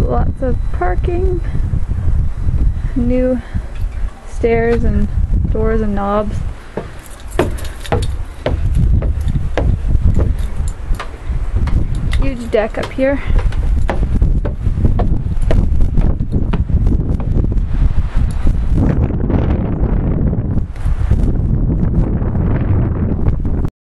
Lots of parking, new stairs and doors and knobs. Huge deck up here.